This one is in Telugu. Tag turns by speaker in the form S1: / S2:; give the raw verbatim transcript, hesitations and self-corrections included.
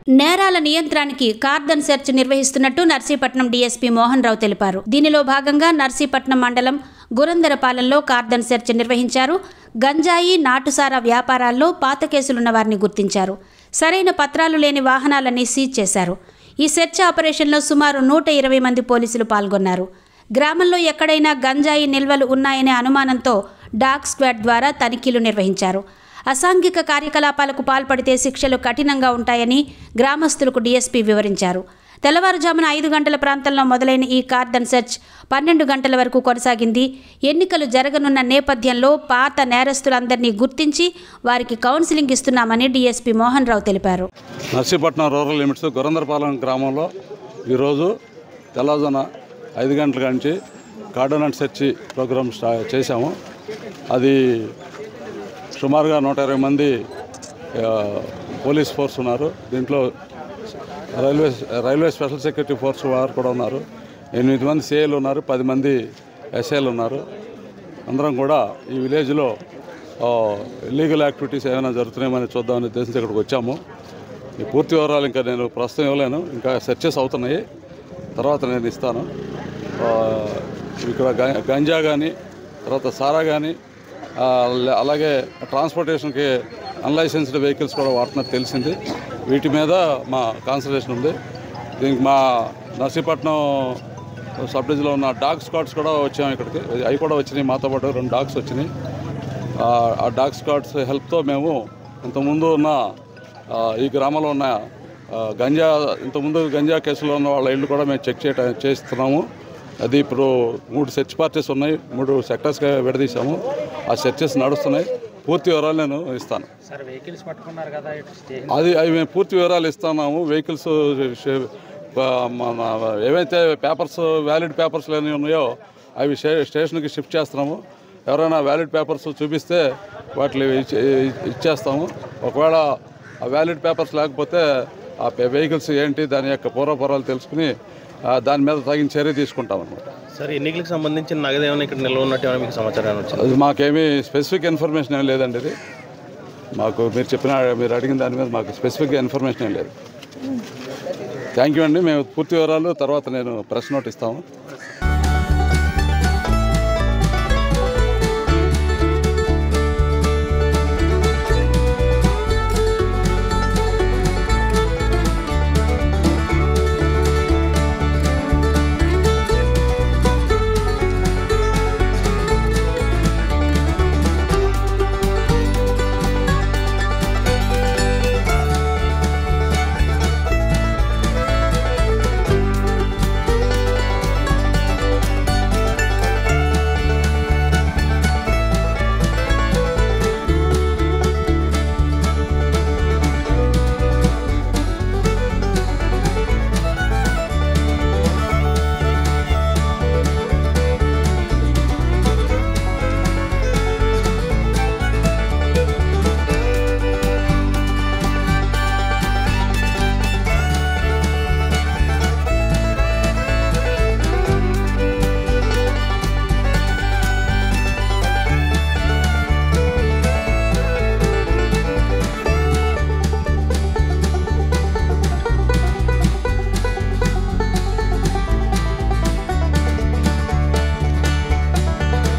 S1: నేరాల నియంత్రణకి కార్డన్ సెర్చ్ నిర్వహిస్తున్నట్టు నర్సీపట్నం డీఎస్పీ మోహన్ రావు తెలిపారు. దీనిలో భాగంగా నర్సీపట్నం మండలం గురందరపాలెంలో కార్డన్ సెర్చ్ నిర్వహించారు. గంజాయి, నాటుసారా వ్యాపారాల్లో పాత కేసులున్న వారిని గుర్తించారు. సరైన పత్రాలు లేని వాహనాలన్నీ సీజ్ చేశారు. ఈ సెర్చ్ ఆపరేషన్లో సుమారు నూట ఇరవై మంది పోలీసులు పాల్గొన్నారు. గ్రామంలో ఎక్కడైనా గంజాయి నిల్వలు ఉన్నాయనే అనుమానంతో డాగ్ స్క్వాడ్ ద్వారా తనిఖీలు నిర్వహించారు. అసాంఘిక కార్యకలాపాలకు పాల్పడితే శిక్షలు కఠినంగా ఉంటాయని గ్రామస్తులకు డీఎస్పీ వివరించారు. తెల్లవారుజామున ఐదు గంటల ప్రాంతంలో మొదలైన ఈ కార్డన్ సెర్చ్ పన్నెండు గంటల వరకు కొనసాగింది. ఎన్నికలు జరగనున్న నేపథ్యంలో పాత నేరస్తులందరినీ గుర్తించి వారికి కౌన్సిలింగ్ ఇస్తున్నామని డీఎస్పీ మోహన్ రావు తెలిపారు.
S2: నర్సీపట్నం రూరల్ లిమిట్స్ గురందరపాలెం గ్రామంలో ఈరోజు తెల్లవారుజామున ఐదు గంటల నుంచి cordon and search program start చేశాము. అది సుమారుగా నూట ఇరవై మంది పోలీస్ ఫోర్స్ ఉన్నారు. దీంట్లో railway railway special security force వారు కూడా ఉన్నారు. ఎనిమిది మంది సిఐలు ఉన్నారు, పది మంది ఎస్ఐలు ఉన్నారు. అందరం కూడా ఈ విలేజ్లో ఇల్లీగల్ యాక్టివిటీస్ ఏమైనా జరుగుతున్నాయని చూద్దామని ఉద్దేశంతో ఇక్కడికి వచ్చాము. ఈ పూర్తి వివరాలు ఇంకా నేను ప్రస్తుతం ఇవ్వలేను, ఇంకా సెర్చెస్ అవుతున్నాయి, తర్వాత నేను ఇస్తాను. ఇక్కడ గంజా కానీ తర్వాత సారా కానీ అలాగే ట్రాన్స్పోర్టేషన్కి అన్లైసెన్స్డ్ వెహికల్స్ కూడా వాడుతున్నట్టు తెలిసింది. వీటి మీద మా కాన్సన్ట్రేషన్ ఉంది. దీనికి మా నర్సీపట్నం సబ్ డివిజన్లో ఉన్న డాగ్ స్క్వాడ్స్ కూడా వచ్చాము ఇక్కడికి. అవి కూడా వచ్చినాయి, మాతో పాటు రెండు డాగ్స్ వచ్చినాయి. ఆ డాగ్ స్క్వాడ్స్ హెల్ప్తో మేము ఇంతకుముందు ఉన్న ఈ గ్రామంలో ఉన్న గంజా ఇంతకుముందు గంజా కేసులో ఉన్న వాళ్ళ ఇళ్ళు కూడా మేము చెక్ చేయటం చేస్తున్నాము. అది ఇప్పుడు మూడు సెర్చ్ పార్టీస్ ఉన్నాయి, మూడు సెక్టర్స్గా విడదీశాము. ఆ సెర్చెస్ నడుస్తున్నాయి. పూర్తి వివరాలు నేను ఇస్తాను. అది అవి మేము పూర్తి వివరాలు ఇస్తున్నాము. వెహికల్స్ మన ఏవైతే పేపర్స్ వ్యాలిడ్ పేపర్స్ లేని ఉన్నాయో అవి స్టేషన్కి షిఫ్ట్ చేస్తున్నాము. ఎవరైనా వ్యాలిడ్ పేపర్స్ చూపిస్తే వాటిని ఇచ్చేస్తాము. ఒకవేళ ఆ వ్యాలిడ్ పేపర్స్ లేకపోతే ఆ వెహికల్స్ ఏంటి దాని యొక్క పూర్వపరాలు తెలుసుకుని దాని మీద తగిన చర్య తీసుకుంటాం అనమాట.
S3: సార్, ఎన్నికలకు సంబంధించిన నగదు ఏమైనా ఇక్కడ నిల్వ ఉన్నట్టు ఏమైనా మీకు సమాచారం వచ్చింది?
S2: అది మాకేమీ స్పెసిఫిక్ ఇన్ఫర్మేషన్ ఏం లేదండి. ఇది మాకు మీరు చెప్పిన మీరు అడిగిన దాని మీద మాకు స్పెసిఫిక్గా ఇన్ఫర్మేషన్ ఏం లేదు. థ్యాంక్ యూ అండి. మేము పూర్తి వివరాలు తర్వాత నేను ప్రెస్ నోట్ ఇస్తాము.